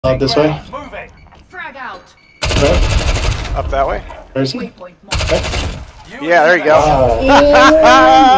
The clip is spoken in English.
This way. Frag out. Right. Up that way? Where is he? Waypoint marked. Okay. Yeah, there you go. Oh.